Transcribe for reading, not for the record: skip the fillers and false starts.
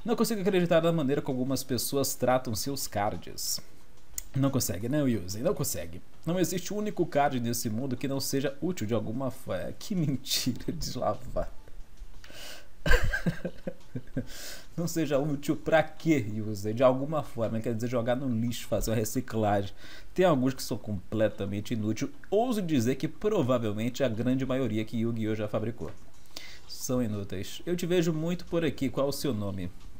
Não consigo acreditar na maneira como algumas pessoas tratam seus cards. Não consegue, né, Yuzen? Não consegue. Não existe um único card nesse mundo que não seja útil de alguma forma. Que mentira deslavada. Não seja útil pra quê, Yuzen? De alguma forma, quer dizer, jogar no lixo, fazer uma reciclagem. Tem alguns que são completamente inúteis. Ouso dizer que provavelmente a grande maioria que Yu-Gi-Oh! Já fabricou são inúteis. Eu te vejo muito por aqui. Qual é o seu nome?